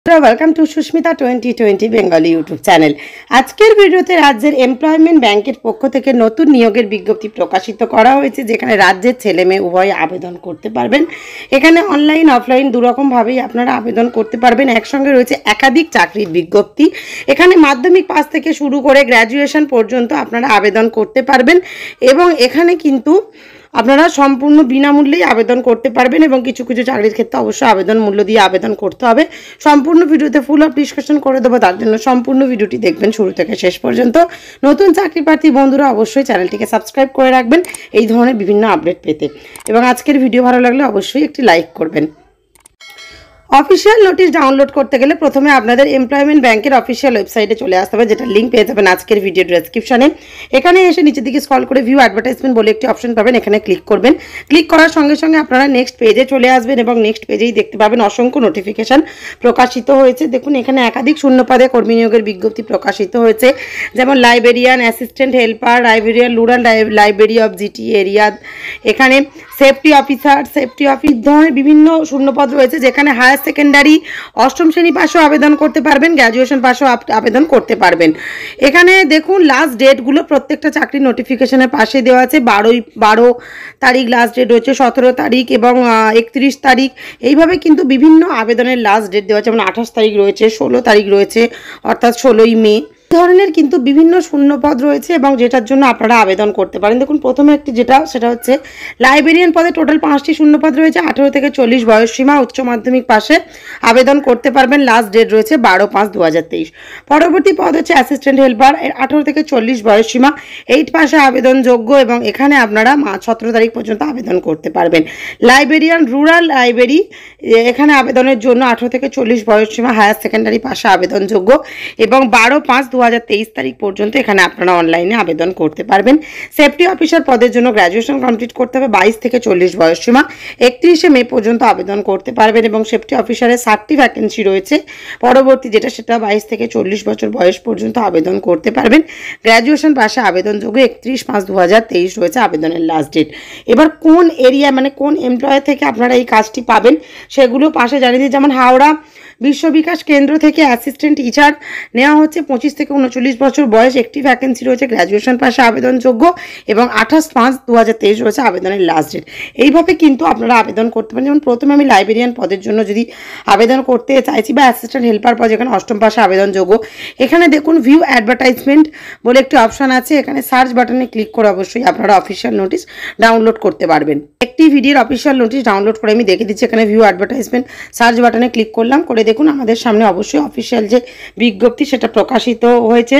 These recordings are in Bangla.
Welcome to Sushmita 2020 Bengali YouTube channel. आजकेर भिडियोते राज्येर एमप्लयमेंट बैंकेर पक्ष थेके नतून नियोगेर विज्ञप्ति प्रकाशित करा हयेछे, जेखाने राज्येर छेले मेये उभय आवेदन करते पारबेन। एखाने अनलाइन अफलाइन दुरकम भावेई आपनारा आवेदन करते पारबेन। एकसंगे रयेछे एकाधिक चाकरिर विज्ञप्ति। एखाने माध्यमिक पास थेके शुरू करे ग्र्याजुएशन पर्यन्त आपनारा आवेदन करते पारबेन एबं एखाने किन्तु আপনারা সম্পূর্ণ বিনামূল্যেই আবেদন করতে পারবেন এবং কিছু কিছু চাকরির ক্ষেত্রে অবশ্যই আবেদন মূল্য দিয়ে আবেদন করতে হবে। সম্পূর্ণ ভিডিওতে ফুল অফ ডিসকাশন করে দেবো, তার জন্য সম্পূর্ণ ভিডিওটি দেখবেন শুরু থেকে শেষ পর্যন্ত। নতুন চাকরি প্রার্থী বন্ধুরা অবশ্যই চ্যানেলটিকে সাবস্ক্রাইব করে রাখবেন এই ধরনের বিভিন্ন আপডেট পেতে, এবং আজকের ভিডিও ভালো লাগলে অবশ্যই একটি লাইক করবেন। অফিসিয়াল নোটিশ ডাউনলোড করতে গেলে প্রথমে আপনাদের এমপ্লয়মেন্ট ব্যাংকের অফিসিয়াল ওয়েবসাইটে চলে আসতে হবে, যেটা লিঙ্ক পেয়ে যাবেন আজকের ভিডিও ডেসক্রিপশনে। এখানে এসে নিচের দিকে স্ক্রল করে ভিউ অ্যাডভার্টাইজমেন্ট বলে একটি অপশন পাবেন, এখানে ক্লিক করবেন। ক্লিক করার সঙ্গে সঙ্গে আপনারা নেক্সট পেজে চলে আসবেন এবং নেক্সট পেজেই দেখতে পাবেন অসংখ্য নোটিফিকেশন প্রকাশিত হয়েছে। দেখুন এখানে একাধিক শূন্যপদে কর্মী নিয়োগের বিজ্ঞপ্তি প্রকাশিত হয়েছে, যেমন librarian, assistant helper, librarian rural library of GT area, এখানে সেফটি অফিসার, সেফটি অফিস ধরনের বিভিন্ন শূন্যপদ রয়েছে, যেখানে হায়ার সেকেন্ডারি অষ্টম শ্রেণী পাশেও আবেদন করতে পারবেন, গ্র্যাজুয়েশন পাশেও আবেদন করতে পারবেন। এখানে দেখুন লাস্ট ডেটগুলো প্রত্যেকটা চাকরির নোটিফিকেশনের পাশে দেওয়া আছে। 12 তারিখ লাস্ট ডেট রয়েছে, 17 তারিখ এবং 31 তারিখ, এইভাবে কিন্তু বিভিন্ন আবেদনের লাস্ট ডেট দেওয়া আছে, যেমন 28 তারিখ রয়েছে, 16 তারিখ রয়েছে, অর্থাৎ 16ই মে। ধরনের কিন্তু বিভিন্ন শূন্যপদ রয়েছে এবং যেটার জন্য আপনারা আবেদন করতে পারেন। দেখুন প্রথমে একটি সেটা হচ্ছে লাইব্রেরিয়ান পদে টোটাল 5টি শূন্যপদ রয়েছে। 18 থেকে 40 বয়স সীমা, উচ্চ মাধ্যমিক পাশে আবেদন করতে পারবেন। লাস্ট ডেট রয়েছে 12/5/2023। পরবর্তী পদ হচ্ছে অ্যাসিস্ট্যান্ট হেল্পার, 18 থেকে 40 বয়স সীমা, 8 পাশে আবেদনযোগ্য এবং এখানে আপনারা 17 তারিখ পর্যন্ত আবেদন করতে পারবেন। লাইব্রেরিয়ান রুরাল লাইব্রেরি, এখানে আবেদনের জন্য 18 থেকে 40 বয়স সীমা, হায়ার সেকেন্ডারি পাশে আবেদনযোগ্য এবং 12/5/2023 তারিখ পর্যন্ত এখানে আপনারা অনলাইনে আবেদন করতে পারবেন। সেফটি অফিসার পদের জন্য গ্র্যাজুয়েশন কমপ্লিট করতে হবে, 22 থেকে 40 বয়স সীমা, 31শে মে পর্যন্ত আবেদন করতে পারবেন এবং সেফটি অফিসারের 60টি ভ্যাকেন্সি রয়েছে। পরবর্তী সেটা 22 থেকে 40 বছর বয়স পর্যন্ত আবেদন করতে পারবেন। গ্র্যাজুয়েশন পাশে আবেদনযোগ্য, 31/5/2023 রয়েছে আবেদনের লাস্ট ডেট। এবার কোন এরিয়া মানে কোন এমপ্লয়ার থেকে আপনারা এই কাজটি পাবেন সেগুলো পাশে জানিয়ে দিই। যেমন হাওড়া বিশ্ব বিকাশ কেন্দ্র থেকে অ্যাসিস্ট্যান্ট টিচার নেওয়া হচ্ছে, 25 থেকে 39 বছর বয়স, একটি ভ্যাকেন্সি রয়েছে, গ্র্যাজুয়েশন পাশে আবেদনযোগ্য এবং 28/5/2023 রয়েছে আবেদনের লাস্ট ডেট। এইভাবে কিন্তু আপনারা আবেদন করতে পারেন। যেমন প্রথমে আমি লাইব্রেরিয়ান পদের জন্য যদি আবেদন করতে চাইছি বা অ্যাসিস্ট্যান্ট হেল্পার পদ, যেখানে অষ্টম পাশে আবেদনযোগ্য, এখানে দেখুন ভিউ অ্যাডভার্টাইজমেন্ট বলে একটি অপশান আছে, এখানে সার্চ বাটনে ক্লিক করে অবশ্যই আপনারা অফিসিয়াল নোটিশ ডাউনলোড করতে পারবেন। একটি ভিডিওর অফিসিয়াল নোটিশ ডাউনলোড করে আমি দেখে দিচ্ছি। এখানে ভিউ অ্যাডভার্টাইজমেন্ট সার্চ বাটনে ক্লিক করলাম, করে দেখুন আমাদের সামনে অবশ্যই অফিসিয়াল যে বিজ্ঞপ্তি সেটা প্রকাশিত হয়েছে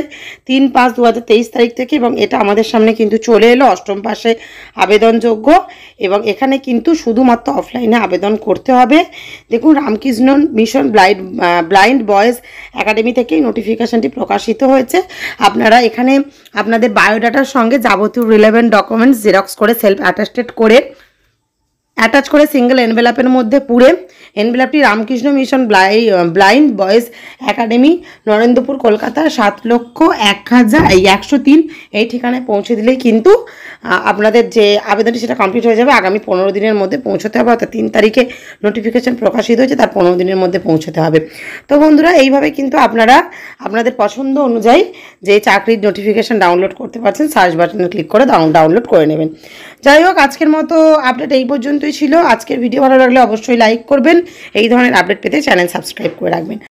3/5/2023 তারিখ থেকে এবং এটা আমাদের সামনে কিন্তু চলে এলো। অষ্টম পাশে আবেদনযোগ্য এবং এখানে কিন্তু শুধুমাত্র অফলাইনে আবেদন করতে হবে। দেখুন Ramakrishna Mission Blind Boys Academy থেকে নোটিফিকেশনটি প্রকাশিত হয়েছে। আপনারা এখানে আপনাদের বায়োডাটার সঙ্গে যাবতীয় রিলেভেন্ট ডকুমেন্টস জেরক্স করে সেলফ অ্যাটাচ করে সিঙ্গেল এনভেলাপের মধ্যে পুরে, এনভেলাপটি Ramakrishna Mission Blind Boys Academy, Narendrapur, Kolkata 7,01,103 এই ঠিকানায় পৌঁছে দিলেই কিন্তু আপনাদের যে আবেদনটি সেটা কমপ্লিট হয়ে যাবে। আগামী 15 দিনের মধ্যে পৌঁছতে হবে, অর্থাৎ 3 তারিখে নোটিফিকেশন প্রকাশিত হয়েছে, তার 15 দিনের মধ্যে পৌঁছতে হবে। তো বন্ধুরা এইভাবে কিন্তু আপনারা আপনাদের পছন্দ অনুযায়ী যে চাকরির নোটিফিকেশন ডাউনলোড করতে পারছেন, সার্চ বাটনে ক্লিক করে ডাউনলোড করে নেবেন। যাই হোক আজকের মতো আপডেট এই পর্যন্তই ছিল। আজকের ভিডিও ভালো লাগলে অবশ্যই লাইক করবেন, এই ধরনের আপডেট পেতে চ্যানেল সাবস্ক্রাইব করে রাখবেন।